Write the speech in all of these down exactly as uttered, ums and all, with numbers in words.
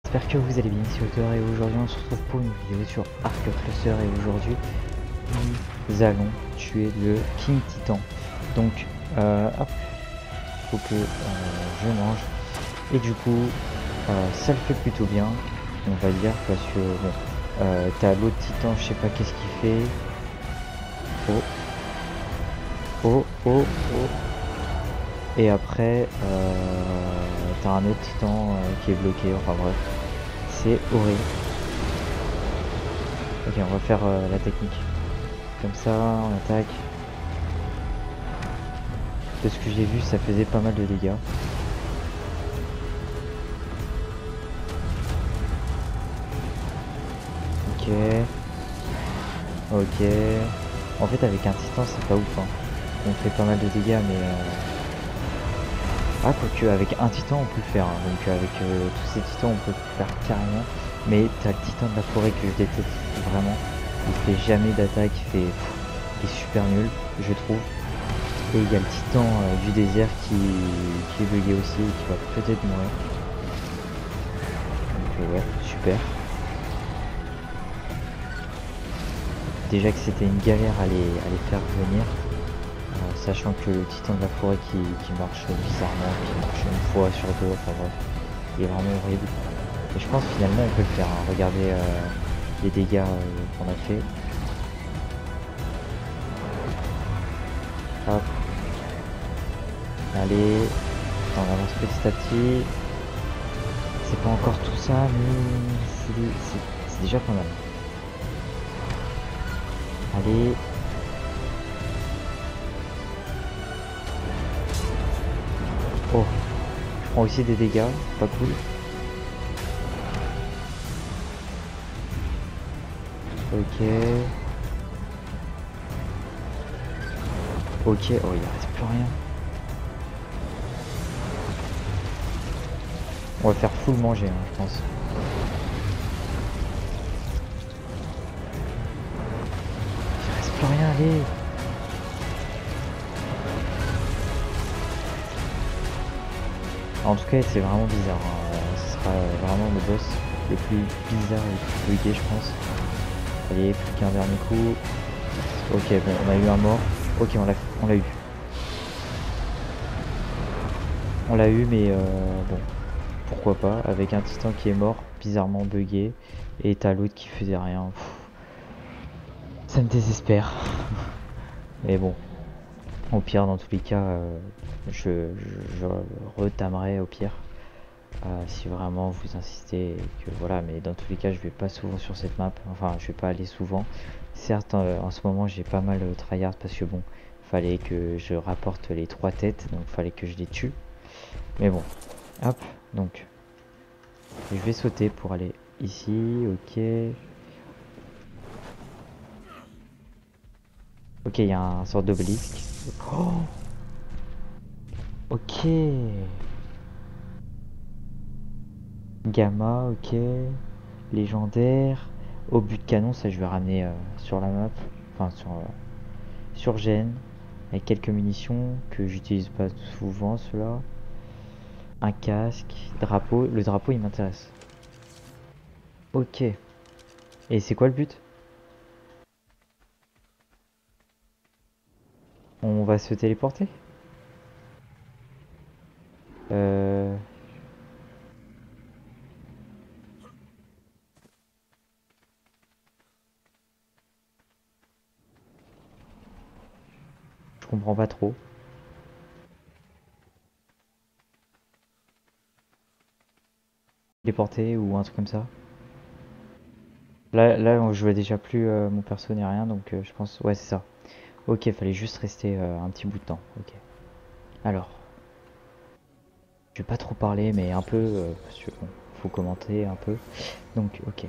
J'espère que vous allez bien, c'est Auteur et aujourd'hui on se retrouve pour une vidéo sur Arc Cluster et aujourd'hui nous allons tuer le King Titan. Donc euh, hop, faut que euh, je mange et du coup euh, ça le fait plutôt bien on va dire parce que bon euh, t'as l'autre Titan, je sais pas qu'est-ce qu'il fait. Oh oh oh oh. Et après euh, t'as un autre Titan euh, qui est bloqué, enfin bref. C'est horrible. Ok, on va faire euh, la technique. Comme ça, on attaque. De ce que j'ai vu, ça faisait pas mal de dégâts. Ok. Ok. En fait, avec un titan, c'est pas ouf. Hein. On fait pas mal de dégâts, mais... Euh... Ah, quoique, avec un titan, on peut le faire. Hein. Donc, avec euh, tous ces titans, on peut le faire carrément. Mais t'as le titan de la forêt que je déteste vraiment. Il fait jamais d'attaque, il fait... Pff, il est super nul, je trouve. Et il y a le titan euh, du désert qui, qui est bugué aussi et qui va peut-être mourir. Donc euh, ouais, super. Déjà que c'était une galère à les, à les faire venir. Euh, sachant que le titan de la forêt qui, qui marche bizarrement, qui marche une fois sur deux, enfin bref, il est vraiment horrible. Et je pense finalement on peut le faire. Hein. Regardez euh, les dégâts euh, qu'on a fait. Hop. Allez, on avance petit à petit. C'est pas encore tout ça, mais c'est déjà pas mal. Allez. Oh, je prends aussi des dégâts, pas cool. Ok. Ok, oh il reste plus rien. On va faire full manger, hein, je pense. Il reste plus rien, allez. En tout cas, c'est vraiment bizarre. Hein. Ce sera vraiment le boss le plus bizarre et le plus bugué, je pense. Allez, plus qu'un dernier coup. Ok, bon, on a eu un mort. Ok, on l'a on l'a eu. On l'a eu, mais euh, bon, pourquoi pas. Avec un titan qui est mort, bizarrement bugué. Et t'as l'autre qui faisait rien. Pff. Ça me désespère. Mais bon, au pire, dans tous les cas, euh, je, je, je retamerai au pire. Euh, si vraiment vous insistez et que voilà, mais dans tous les cas je vais pas souvent sur cette map, enfin je vais pas aller souvent. Certes euh, en ce moment j'ai pas mal euh, tryhard parce que bon, fallait que je rapporte les trois têtes, donc fallait que je les tue. Mais bon, hop, donc je vais sauter pour aller ici, ok. Ok, il y a un sorte d'obélisque. Oh, ok. Gamma, ok. Légendaire. Au but de canon, ça je vais ramener euh, sur la map. Enfin sur, euh, sur Gênes. Avec quelques munitions que j'utilise pas souvent ceux-là. Un casque. Drapeau. Le drapeau il m'intéresse. Ok. Et c'est quoi le but? On va se téléporter? Euh... Je comprends pas trop. Téléporter ou un truc comme ça. Là, là je vois déjà plus euh, mon perso ni rien, donc euh, je pense... Ouais, c'est ça. Ok, fallait juste rester euh, un petit bout de temps. Ok. Alors, je vais pas trop parler, mais un peu, euh, parce que bon, faut commenter un peu. Donc, ok.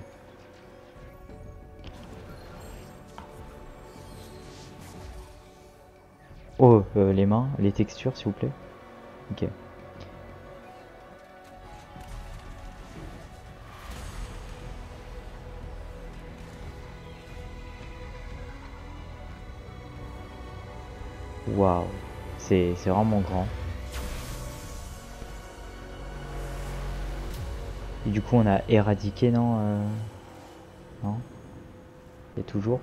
Oh, euh, les mains, les textures, s'il vous plaît. Ok. Waouh, c'est c'est vraiment grand. Et du coup, on a éradiqué, non euh... Non. Et toujours.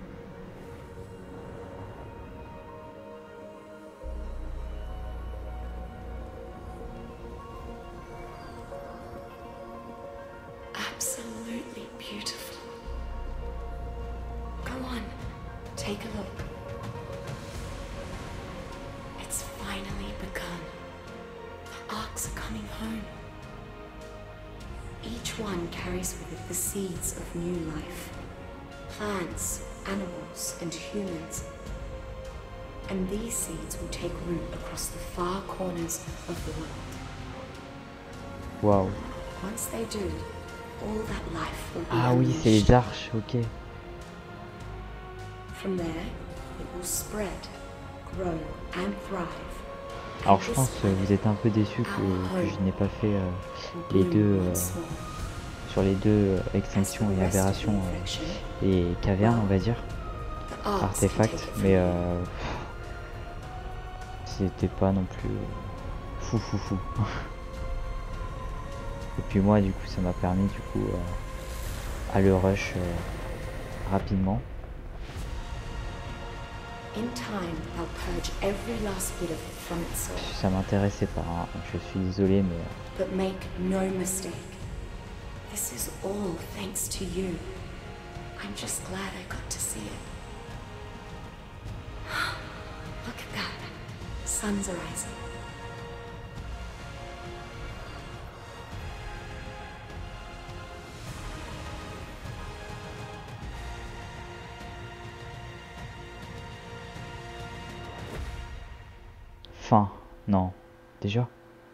Absolutely beautiful. Go on, take a look. It's finally begun. The arcs are coming home. Each one carries with it the seeds of new life. Plants, animals, and humans. And these seeds will take root across the far corners of the world. Waouh. Once they do, all that life will be Ah oui, c'est les arches, ok. From there, it will spread, grow, and thrive. Alors je pense que vous êtes un peu déçus que, que je n'ai pas fait euh, les deux euh, sur les deux euh, extinctions et aberrations euh, et cavernes, on va dire, artefacts, mais euh, c'était pas non plus euh, fou fou fou. Et puis moi du coup ça m'a permis du coup euh, à le rush euh, rapidement. Ça m'intéressait pas, hein. Je suis désolé, mais... But make no mistake. This is all thanks to you. I'm just glad I got to see it. Look at that. Sun's rising. Fin, non, déjà.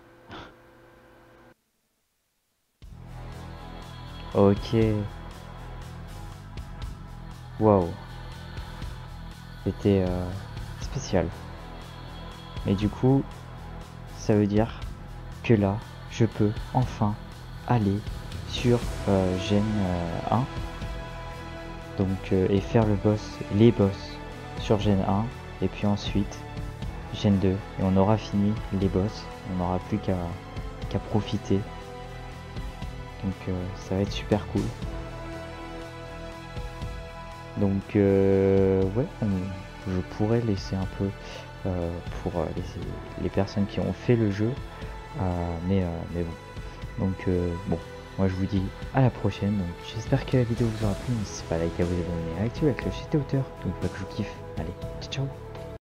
Ok. Waouh. C'était euh, spécial. Mais du coup, ça veut dire que là, je peux enfin aller sur euh, Gen euh, un. Donc, euh, et faire le boss, les boss sur Gen un. Et puis ensuite, Gen deux. Et on aura fini les boss. On n'aura plus qu'à qu'à profiter. Donc euh, ça va être super cool. Donc euh, ouais, on, je pourrais laisser un peu euh, pour euh, laisser les personnes qui ont fait le jeu. Euh, mais, euh, mais bon. Donc euh, bon, moi je vous dis à la prochaine. Donc j'espère que la vidéo vous aura plu. N'hésitez pas à liker, à vous abonner, à activer la cloche si t'es auteur. Donc pas que je vous kiffe. Allez, ciao ciao.